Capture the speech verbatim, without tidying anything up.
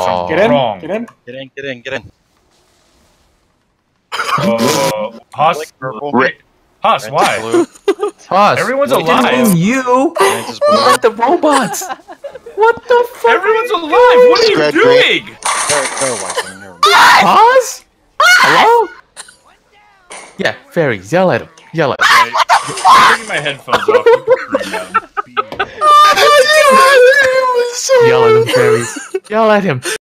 Oh. Get in, wrong. get in. Get in, get in, get in. Uh, Haas, Like purple. Rick. Haas, Red, why? blue. Haas, Everyone's we didn't alive. mean you. Orange is blue. What the robots? What the fuck? Everyone's alive. What are you Red, doing? They're, they're wiping. They're Haas? Hello? Yeah, fairies. Yell at him. Yell at him. Okay, I'm taking my headphones off. You can scream at him. Yell at him, fairies. Yell at him.